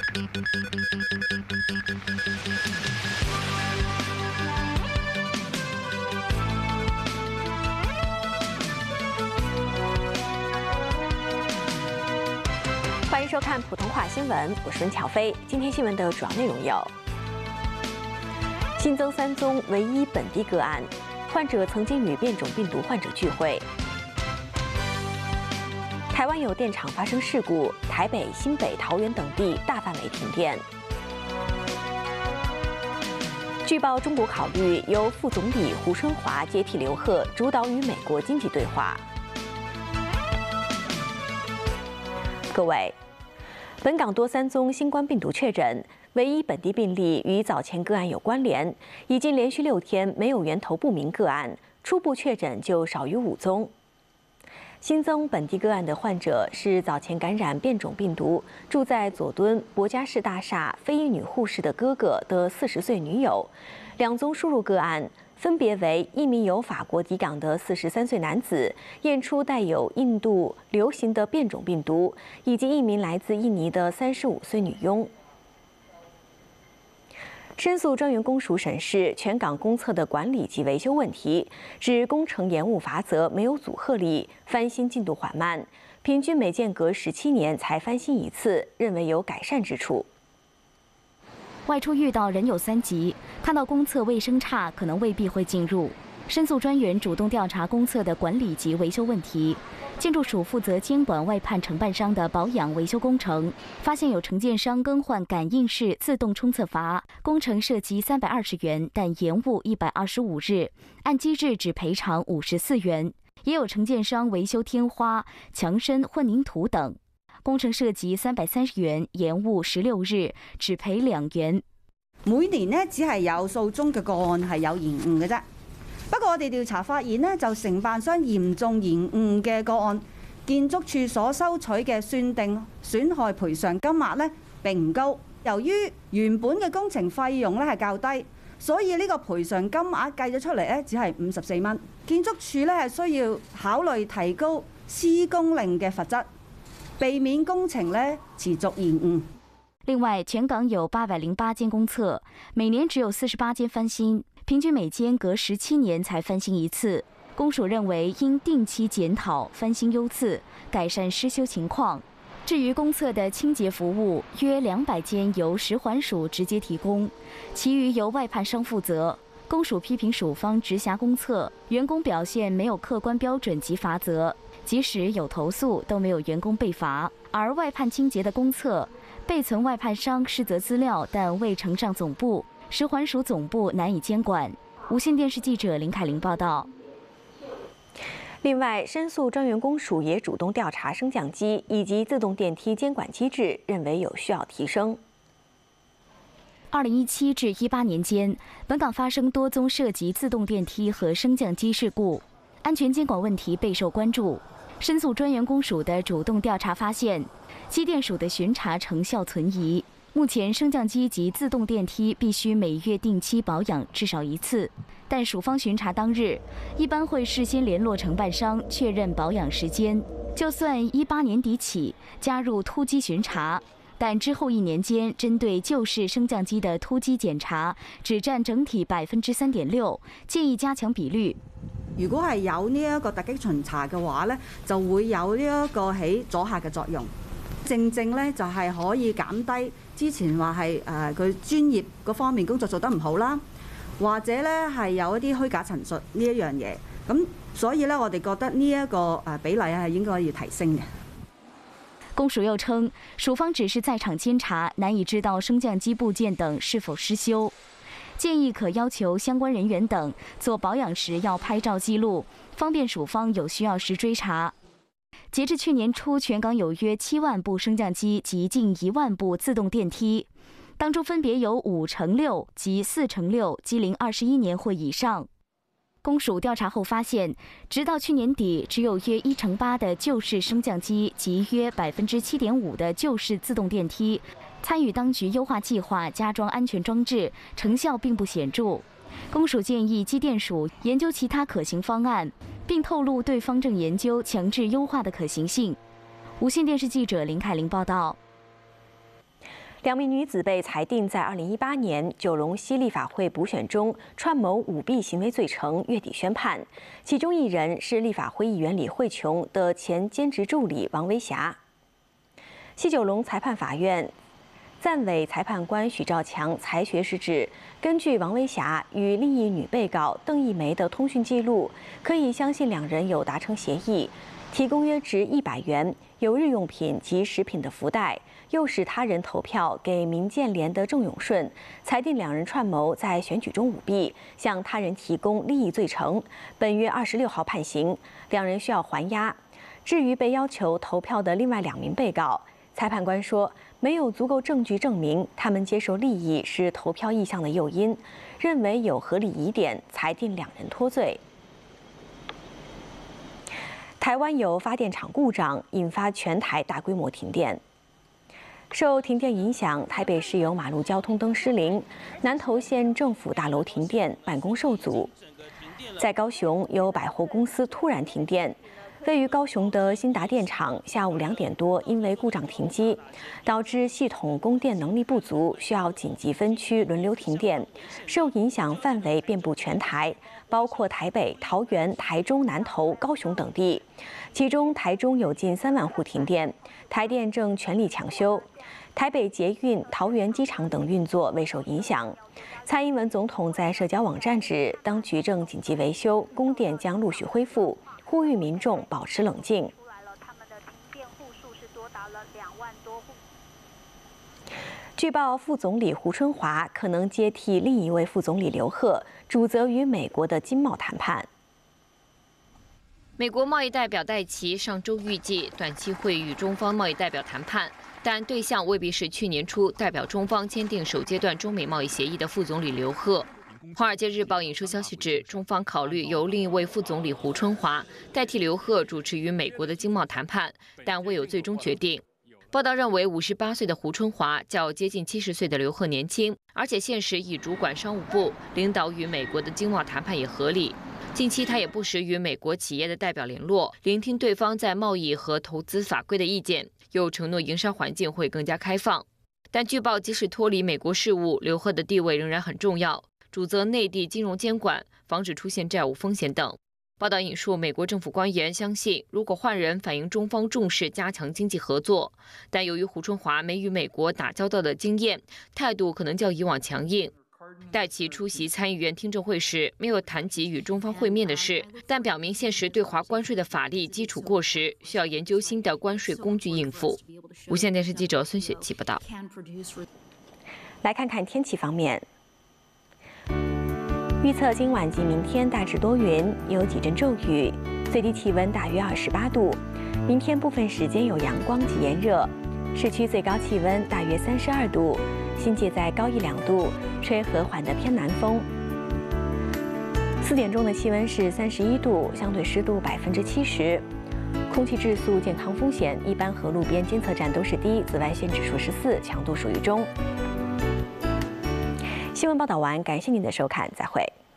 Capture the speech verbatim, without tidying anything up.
欢迎收看普通话新闻，我是温巧飞。今天新闻的主要内容有：新增三宗唯一本地个案，患者曾经与变种病毒患者聚会。台湾有电厂发生事故，台北、新北、桃园等地大范围停电。据报，中国考虑由副总理胡春华接替刘鹤，主导与美国经济对话。各位，本港多三宗新冠病毒确诊，唯一本地病例与早前个案有关联，已经连续六天没有源头不明个案，初步确诊就少于五宗。新增本地个案的患者是早前感染变种病毒、住在佐敦博家士大厦非裔女护士的哥哥的四十岁女友。两宗输入个案分别为一名由法国抵港的四十三岁男子，验出带有印度流行的变种病毒，以及一名来自印尼的三十五岁女佣。申诉专员公署审视全港公厕的管理及维修问题，指工程延误罚则没有阻吓力，翻新进度缓慢，平均每间隔十七年才翻新一次，认为有改善之处。 外出遇到人有三急，看到公厕卫生差，可能未必会进入。申诉专员主动调查公厕的管理及维修问题。建筑署负责监管外判承办商的保养维修工程，发现有承建商更换感应式自动冲厕阀，工程涉及三百二十元，但延误一百二十五日，按机制只赔偿五十四元。也有承建商维修天花、墙身混凝土等，工程涉及三百三十元，延誤十六日，只賠兩元。 每年呢，只係有數宗嘅個案係有延誤嘅啫。不過我哋調查發現呢，就承辦商嚴重延誤嘅個案，建築署所收取嘅算定損害賠償金額呢並唔高。由於原本嘅工程費用呢係較低，所以呢個賠償金額計咗出嚟呢，只係五十四蚊。建築署呢係需要考慮提高施工令嘅罰則，避免工程呢持續延誤。 另外，全港有八百零八間公廁，每年只有四十八間翻新，平均每間隔十七年才翻新一次。公署認為應定期檢討翻新優次，改善施修情況。至於公廁的清潔服務，約兩百間由食環署直接提供，其餘由外判商負責。公署批評署方直轄公廁，員工表現沒有客觀標準及罰則，即使有投訴都沒有員工被罰。而外判清潔的公廁，備存外判商施責資料，但未呈上總部，食環署總部難以監管。無線電視記者林凱琳報道。 另外，申訴專員公署也主動調查升降機以及自動電梯監管機制，認為有需要提升。 二零一七至一八年間，本港發生多宗涉及自動電梯和升降機事故，安全監管問題備受關注。申訴專員公署的主動調查發現，機電署的巡查成效存疑。目前升降機及自動電梯必須每月定期保養至少一次，但署方巡查當日，一般會事先聯絡承辦商確認保養時間。就算一八年底起加入突擊巡查，但之後一年間針對舊式升降機的突擊檢查只佔整體百分之三點六，建議加強比率。 如果係有呢一個突擊巡查嘅話呢，就會有呢一個起阻嚇嘅作用。正正咧就係可以減低之前話係誒佢專業嗰方面工作做得唔好啦，或者咧係有一啲虛假陳述呢一樣嘢，咁所以咧我哋覺得呢一個誒比例係應該要提升嘅。 公署又稱，署方只是在場監察，難以知道升降機部件等是否失修，建議可要求相關人員等做保養時要拍照記錄，方便署方有需要時追查。截至去年初，全港有約七萬部升降機及近一萬部自動電梯，當中分別有五乘六及四乘六機齡二十一年或以上。公署調查後發現，直到去年底，只有約一乘八的舊式升降機及約百分之七點五的舊式自動電梯參與當局優化計劃加裝安全裝置，成效並不顯著。公署建議機電署研究其他可行方案，並透露對方正研究強制優化的可行性。無線電視記者林凱琳報道。 两名女子被裁定在二零一八年九龙西立法会补选中串谋舞弊行为罪成，月底宣判。其中一人是立法会议员李慧琼的前兼职助理王维霞。西九龙裁判法院暂委裁判官许兆强裁决时指，根据王维霞与另一女被告邓一梅的通讯记录，可以相信两人有达成协议，提供约值一百元有日用品及食品的福袋。 诱使他人投票给民建联的郑永顺，裁定两人串谋在选举中舞弊，向他人提供利益罪成。本月二十六号判刑，两人需要还押。至于被要求投票的另外两名被告，裁判官说没有足够证据证明他们接受利益是投票意向的诱因，认为有合理疑点，裁定两人脱罪。台湾有发电厂故障，引发全台大规模停电。 受停电影响，台北市有马路交通灯失灵，南投县政府大楼停电，办公受阻。在高雄，有百货公司突然停电。位于高雄的新达电厂下午两点多因为故障停机，导致系统供电能力不足，需要紧急分区轮流停电。受影响范围遍布全台，包括台北、桃园、台中、南投、高雄等地。其中，台中有近三万户停电，台电正全力抢修。 台北捷运、桃园机场等运作未受影响。蔡英文总统在社交网站指，当局正紧急维修，供电将陆续恢复，呼吁民众保持冷静。据报，副总理胡春华可能接替另一位副总理刘鹤，主责与美国的经贸谈判。 美国贸易代表戴琪上周预计短期会与中方贸易代表谈判，但对象未必是去年初代表中方签订首阶段中美贸易协议的副总理刘鹤。《华尔街日报》引述消息指，中方考虑由另一位副总理胡春华代替刘鹤主持与美国的经贸谈判，但未有最终决定。报道认为，五十八岁的胡春华较接近七十岁的刘鹤年轻，而且现时已主管商务部，领导与美国的经贸谈判也合理。 近期，他也不时与美国企业的代表联络，聆听对方在贸易和投资法规的意见，又承诺营商环境会更加开放。但据报，即使脱离美国事务，刘鹤的地位仍然很重要，主责内地金融监管，防止出现债务风险等。报道引述美国政府官员相信，如果换人，反映中方重视加强经济合作。但由于胡春华没与美国打交道的经验，态度可能较以往强硬。 戴琪出席参议院听证会时，没有谈及与中方会面的事，但表明现时对华关税的法律基础过时，需要研究新的关税工具应付。无线电视记者孙雪琪报道。 来看看天气方面，预测今晚及明天大致多云，有几阵骤雨，最低气温大约二十八度。明天部分时间有阳光及炎热，市区最高气温大约三十二度。 新界再高一两度，吹和缓的偏南风。四点钟的气温是三十一度，相对湿度百分之七十，空气质素健康风险一般和路边监测站都是低，紫外线指数十四，强度属于中。新闻报道完，感谢您的收看，再会。